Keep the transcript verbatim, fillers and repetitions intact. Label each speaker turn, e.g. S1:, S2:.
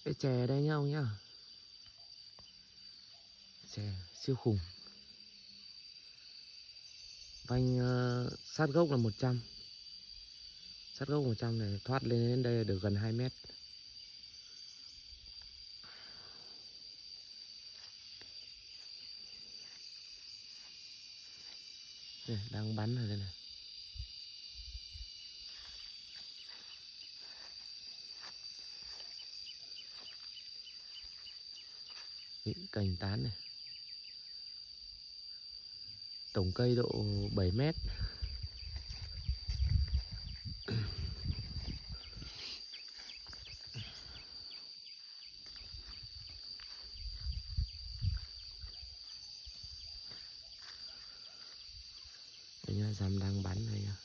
S1: Cái chè đây nhá ông nhá. Chè siêu khủng. Vanh uh, sát gốc là một trăm. Sát gốc một trăm này thoát lên đến đây được gần hai mét. Đây, đang bắn ở đây này. Những cành tán này. Tổng cây độ bảy mét. Đây nhá, dám đang bắn này nhá.